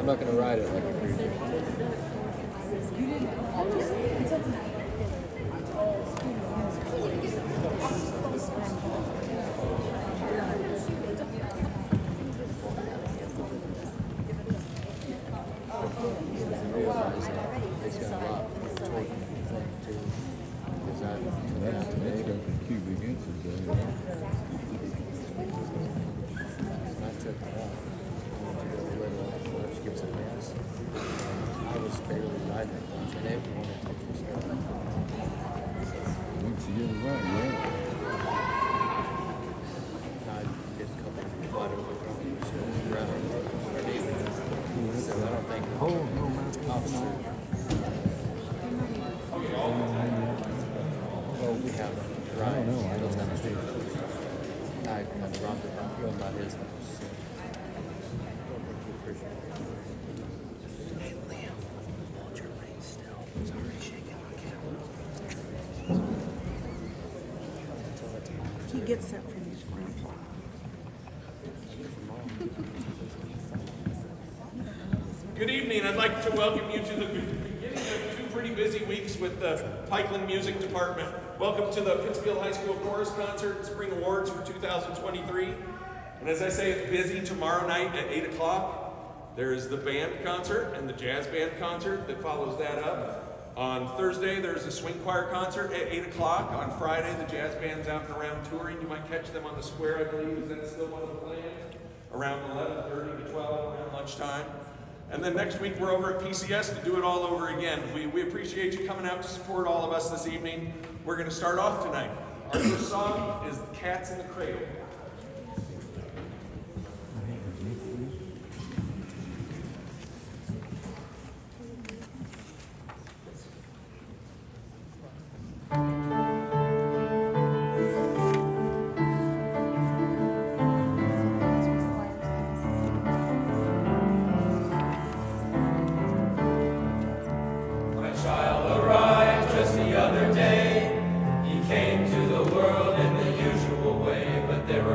I'm not gonna ride it like a creature. That's got the cubic inches there. I took it off. She gives it gas. I was barely riding it once, and it wanted to start. Once you get it right, yeah. I did a couple of water running. So I don't think officer. Well, we have a ride. I don't know. I don't know. I kind of robbed it. Well, not his house. So. Hey, Liam, hold your reins still. It's already shaking on camera. He gets that from his grandpa. Good evening. I'd like to welcome you to the beginning of 2 pretty busy weeks with the Pikeland Music Department. Welcome to the Pittsfield High School Chorus Concert and Spring Awards for 2023. And as I say, it's busy tomorrow night at 8 o'clock. There is the band concert and the jazz band concert that follows that up. On Thursday, there's a swing choir concert at 8 o'clock. On Friday, the jazz band's out and around touring. You might catch them on the square, I believe. Is that still one of the plans? Around 11:30 to 12, around lunchtime. And then next week, we're over at PCS to do it all over again. We appreciate you coming out to support all of us this evening. We're going to start off tonight. Our first song is Cats in the Cradle. There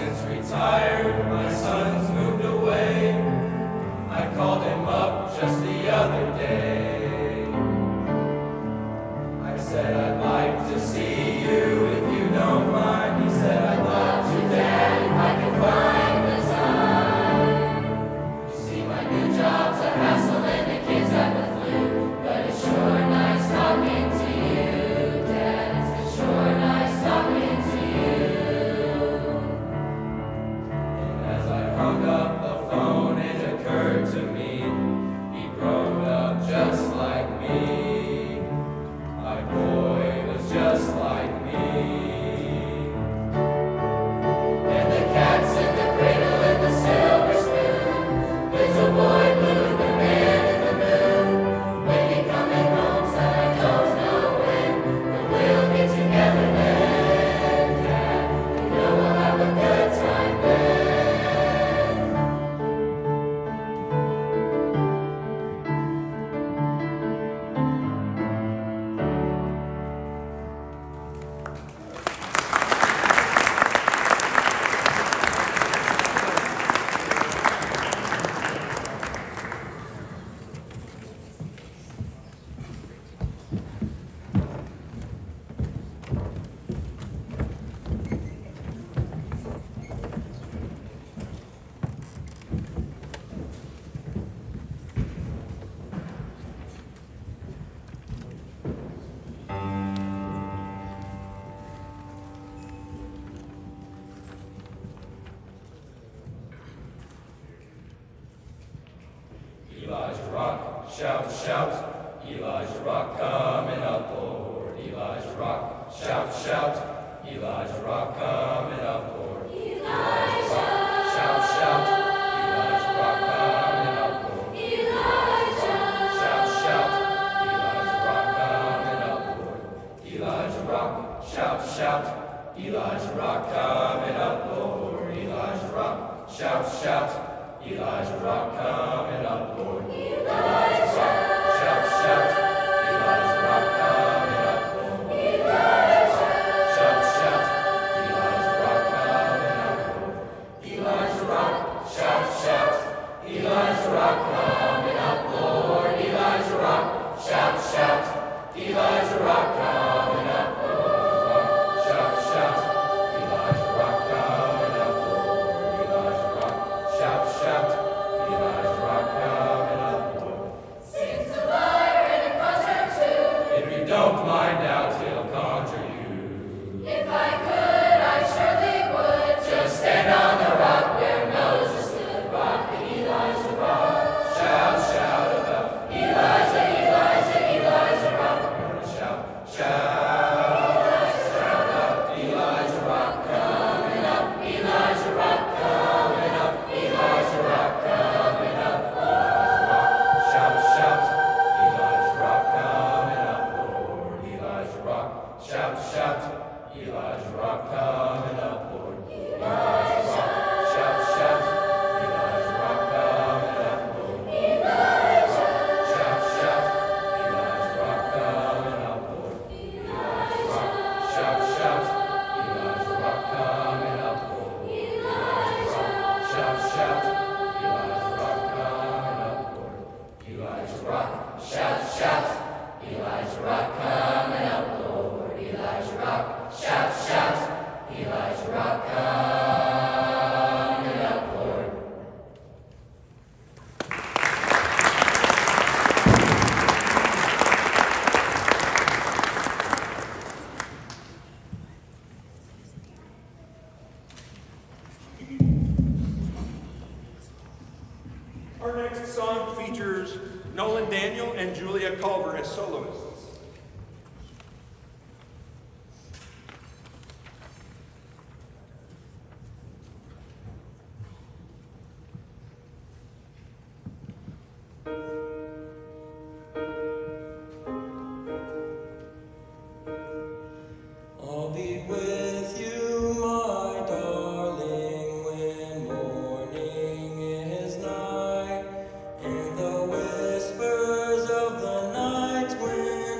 since retired, my son's moved away. I called him up just the other day. I said, I'd like to see you if you don't mind. He said, I'd love to, Dad, if I could find the time. You see, my new job's a hassle and the kids have the flu, but it's sure nice talking to you, Dad. It's sure nice talking to you. And as I hung up the phone, it occurred to me, he grown up just like me. My boy was just like me. And the cats in the cradle and the silver spoon, little boy blue, the man in the moon. When you coming home, son, I don't know when, but we'll get together then, Dad. You know we'll have a good time then. Elijah Rock, shout, shout. Elijah Rock coming up, Lord. Elijah Rock, shout, shout. Elijah Rock coming up, Lord. Elijah Rock, shout, shout. Elijah Rock coming up, Lord. Elijah Rock, shout, shout. Elijah Rock coming up, Lord. Elijah Rock, shout, shout. Elijah Rock coming up, Lord. Elijah Rock, shout, shout. Elijah Rock coming up, Lord. Elijah Rock, shout, shout. Elijah Rock coming up, Lord. Elijah shout, shout. Elijah Rock coming up, Lord. Elijah Rock, shout, shout. Elijah Rock coming up, Lord. Elijah Rock, shout, shout. Elijah Rock coming up, Lord. Shout, shout. Elijah Rock coming up, Lord. Elijah Rock, shout, shout. Elijah Rock coming up, Lord. Sings a lyre and a conjure too. If you don't mind out, he'll conjure you. If I could, I surely would. Just stand on the rock where Moses stood. Rock the Elijah Rock. Shout, shout about Elijah, Elijah, Elijah Rock. We're gonna shout, shout, shout about Elijah Rock coming up. Elijah Rock coming up. Elijah Rock coming up. Elijah Rock, shout, shout. Elijah Rock coming up, Lord. Elijah Rock, shout, shout. Elijah Rock coming up, Lord. Elijah Rock, shout, shout. Elijah Rock coming up, Lord. Elijah shout, shout. Elijah Rock coming up, Lord. Elijah Rock, shout, shout. Elijah Rock coming up, Lord. Elijah Rock, shout, shout. Elijah Rock coming up, Lord. Elijah Rock, shout, shout. Elijah Rock coming up, Lord. Elijah Rock, shout, shout. Elijah Rock coming up, Lord. Our next song features Nolan Daniel and Julia Culver as soloists. I'll be with you, my darling, when morning is nigh, and the whispers of the night wind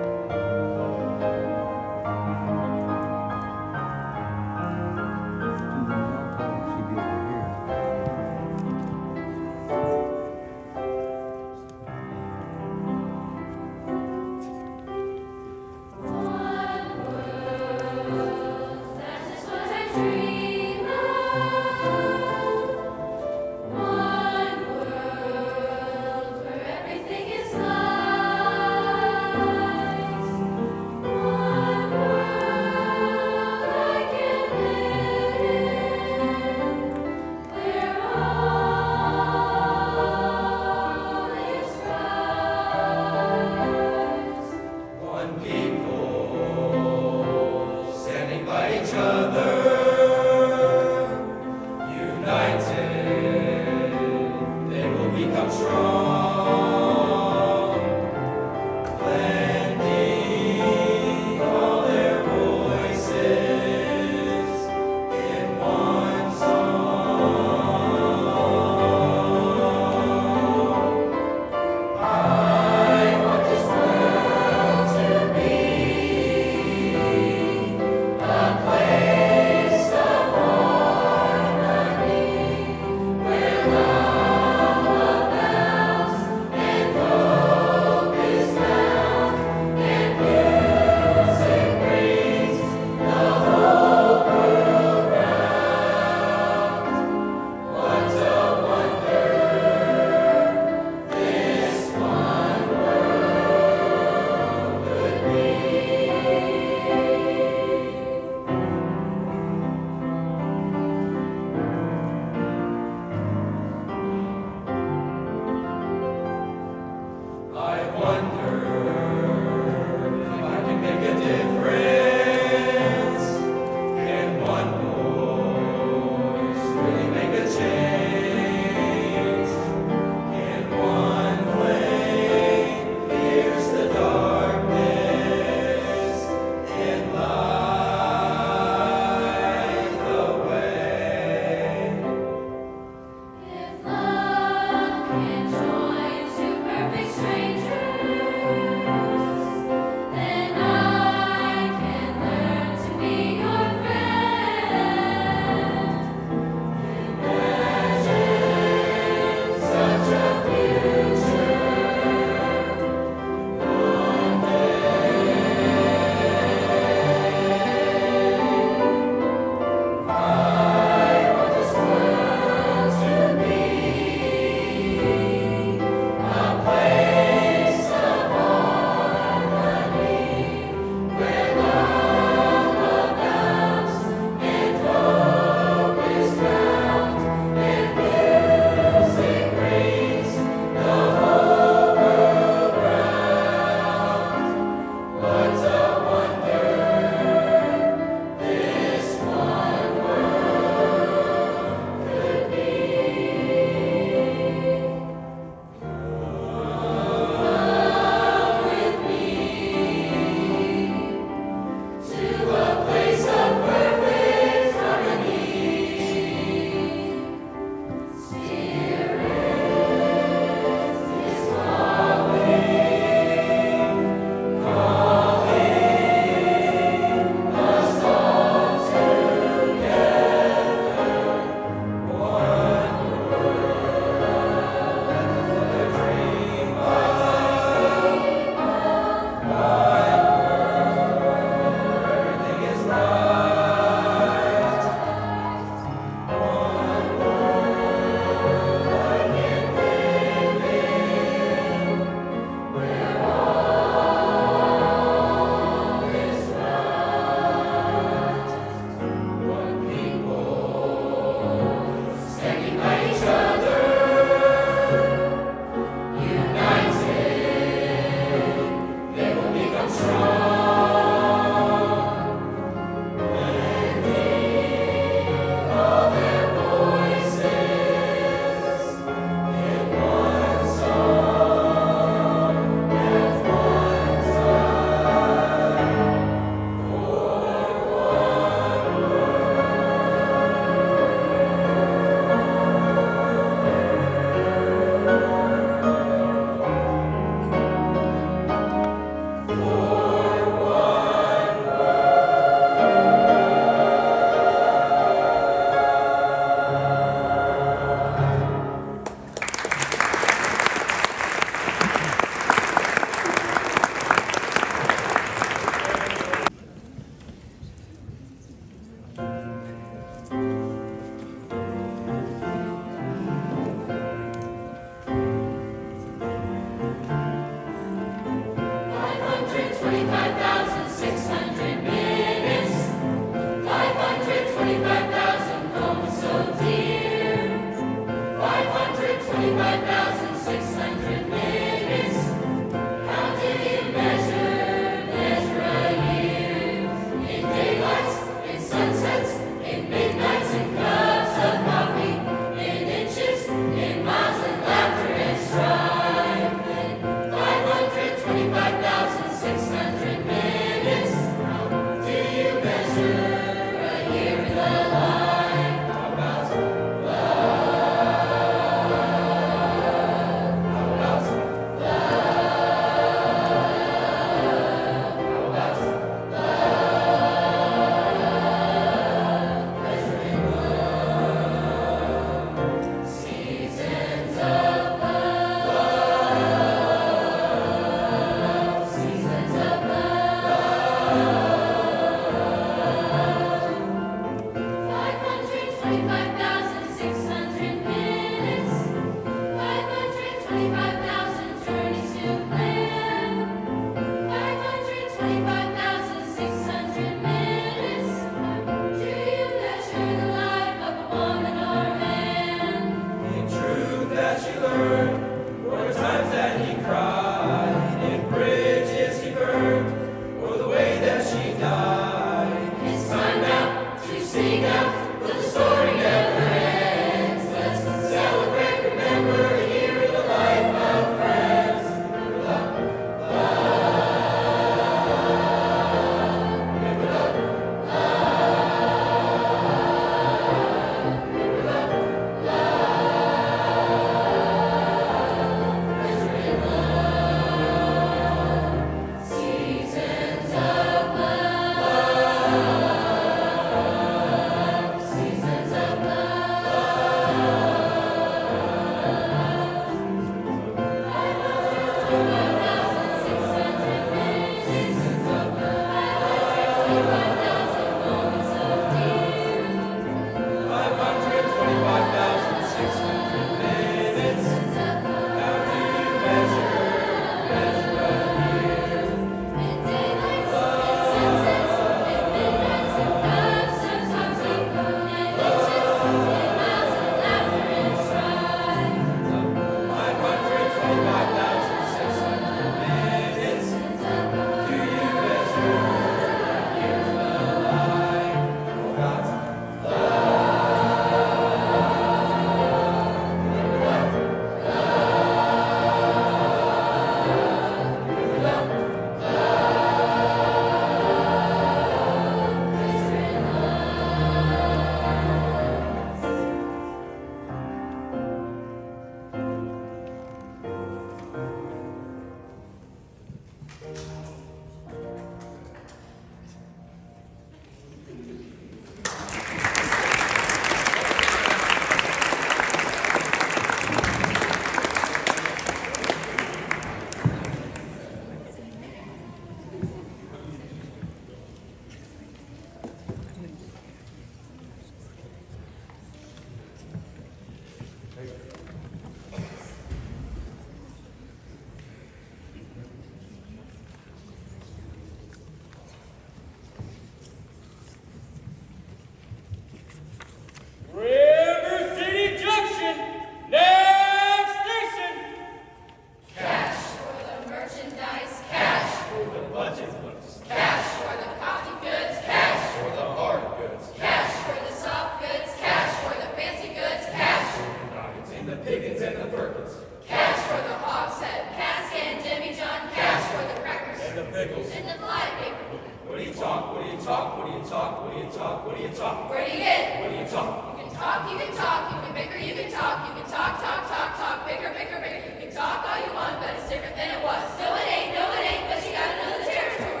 River City Junction, next station. Cash for the merchandise, cash For the budget books, cash for the coffee goods, cash for the hard goods, cash for the soft goods, cash for the fancy goods, cash the nuggets and the piggins and the Perkins, cash for the hogshead, cask and demijohn, cash for the crackers and the pickles. and the fly paper. What do you talk? What do you talk? What do you talk? What do you talk? What do you talk? Where do you get? What do you talk? You can talk, you can talk, you can bicker, you can talk, bicker, bicker, bicker. You can talk all you want, but it's different than it was. No, it ain't, but you gotta know the territory.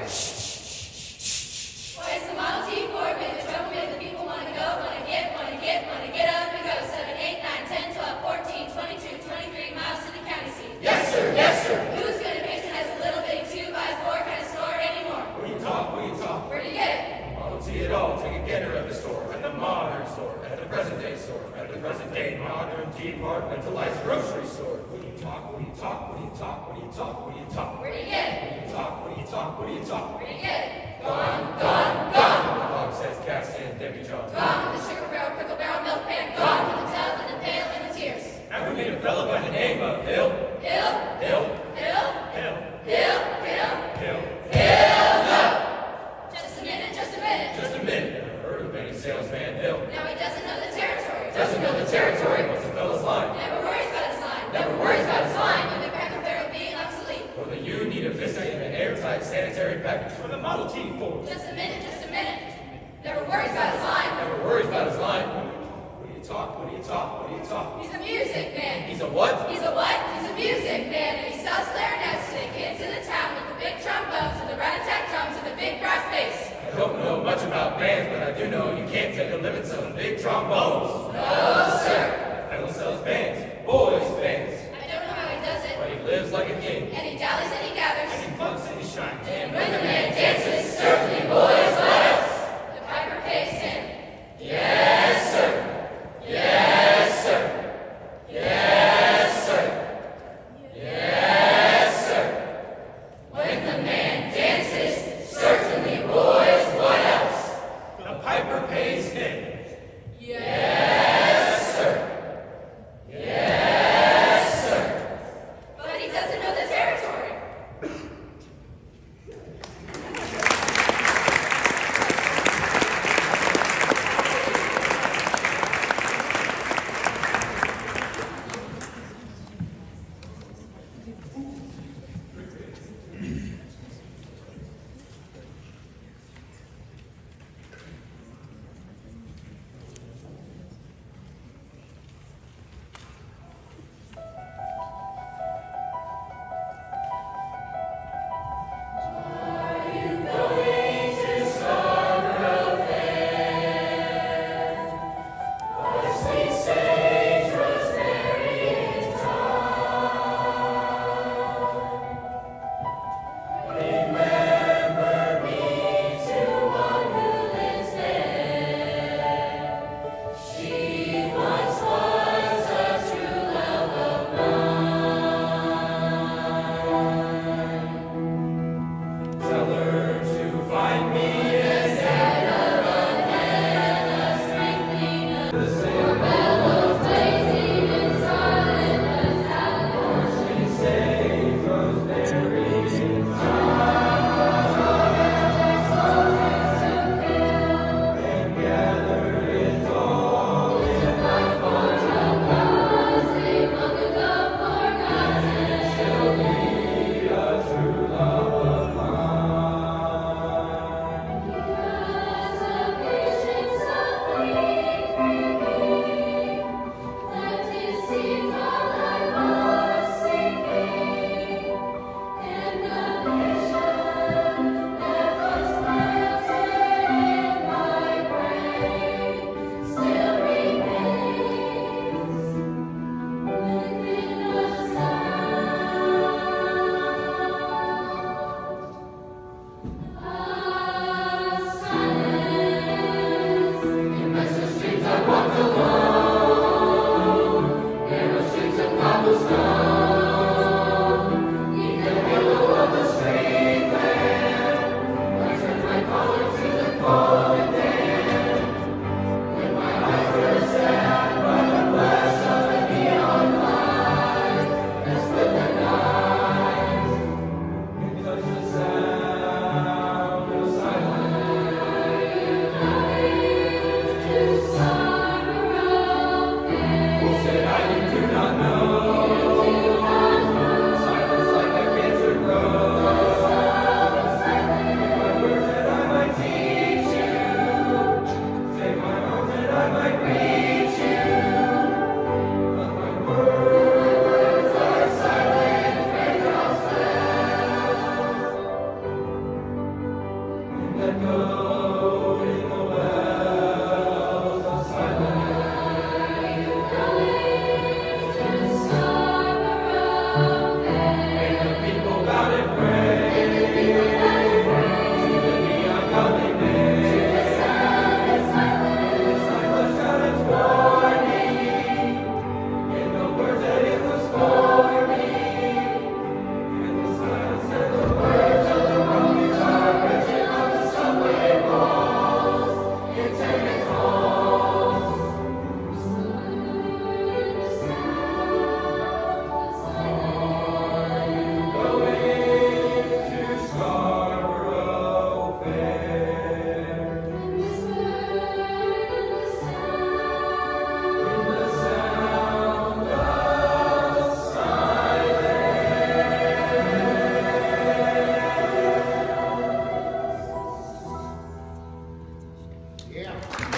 Why is the Model T Ford made the trouble, made the people wanna go, wanna get up and go. 7, 8, 9, 10, 12, 14, 22, 23 miles to the county seat. Yes, sir. Yes, sir. Whose good patient has a little bitty 2x4 kind of store anymore? What do you talk? What do you talk? Where do you get it? Model T it all. Take a gander at the store, at the modern store, at the present day store, at the present day modern departmentalized grocery store. What do you talk? What do you talk? What do you talk? What do you talk? What do you talk? Where do you get it? What do you talk? What do you talk? What do you talk? Where do you get it? Gone. The dog says cast in demijohn. Gone with the sugar barrel, pickle barrel, milk pan. Gone with the tub and the pail and the tears. And we meet a fellow by the name of Hill. Hill, Hill. Hill, Hill. Hill, Hill. Hill. Just a minute, just a minute. Just a minute. Never heard of any salesman Hill. Now he doesn't know the territory. Doesn't know the territory. What's the fella's line? Never worries about his line. Never worries about his line. When the cracker barrel being obsolete. Whether you need a vista in an airtight sanitary package for the Model T Ford. Just a minute, just a minute. Never worries about his line. Never worries about his line. What do you talk? What do you talk? What do you talk? He's a music man. He's a what? He's a what? He's a music man, and he sells clarinets to the kids in the town with the big trombones and the rat-a-tat drums and the big brass bass. I don't know much about bands, but I do know you can't take a living selling big trombones. No, sir. That fellow sells bands, boys bands. I don't know how he does it. But he lives like a king. And he dallies and he gathers. And he bugs and he shines. And when the man dances, certainly boys let us. The piper pays Yeah.